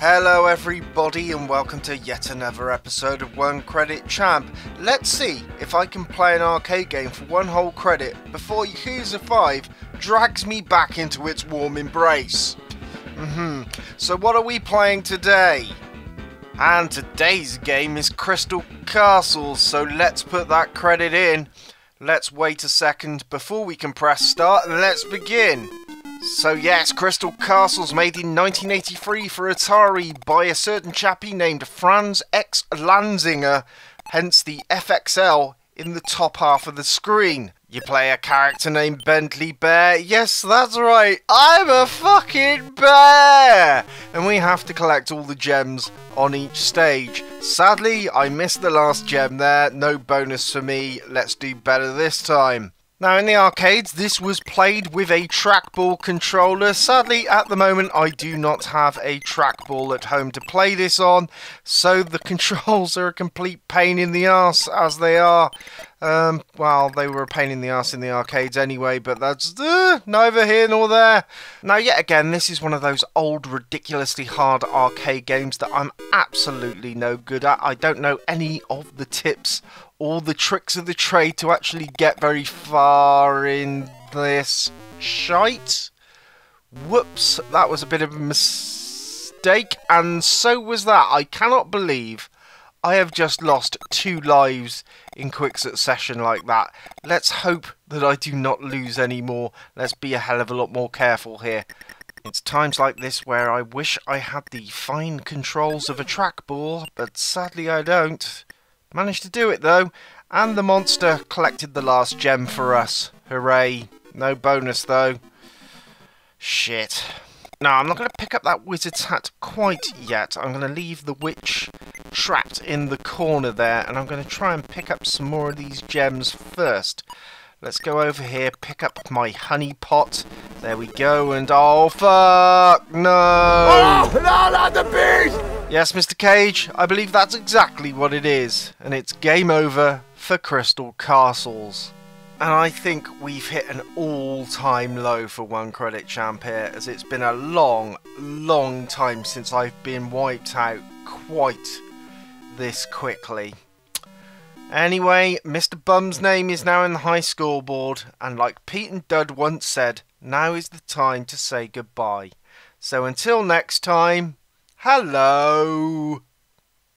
Hello everybody and welcome to yet another episode of One Credit Champ. Let's see if I can play an arcade game for one whole credit before Yakuza 5 drags me back into its warm embrace. So what are we playing today? And today's game is Crystal Castles, so let's put that credit in. Let's wait a second before we can press start and let's begin. So yes, Crystal Castles made in 1983 for Atari by a certain chappie named Franz X. Lanzinger, hence the FXL in the top half of the screen. You play a character named Bentley Bear. Yes, that's right, I'm a fucking bear! And we have to collect all the gems on each stage. Sadly, I missed the last gem there, no bonus for me, let's do better this time. Now in the arcades this was played with a trackball controller. Sadly at the moment I do not have a trackball at home to play this on, so the controls are a complete pain in the arse as they are. Well, they were a pain in the arse in the arcades anyway, but that's neither here nor there. Now yet again this is one of those old ridiculously hard arcade games that I'm absolutely no good at. I don't know any of the tips or the tricks of the trade to actually get very far in this shite. Whoops, that was a bit of a mistake, and so was that. I cannot believe I have just lost 2 lives in quick succession like that. Let's hope that I do not lose any more. Let's be a hell of a lot more careful here. It's times like this where I wish I had the fine controls of a trackball, but sadly I don't. Managed to do it though, and the monster collected the last gem for us. Hooray. No bonus though. Shit. No, I'm not going to pick up that wizard's hat quite yet. I'm going to leave the witch trapped in the corner there, and I'm going to try and pick up some more of these gems first. Let's go over here, pick up my honey pot. There we go, and oh fuck, no! Oh, no, not the beast! Yes, Mr. Cage, I believe that's exactly what it is, and it's game over for Crystal Castles. And I think we've hit an all-time low for One Credit Champ here, as it's been a long, long time since I've been wiped out quite this quickly. Anyway, Mr. Bum's name is now in the high scoreboard, and like Pete and Dud once said, now is the time to say goodbye. So until next time, hello!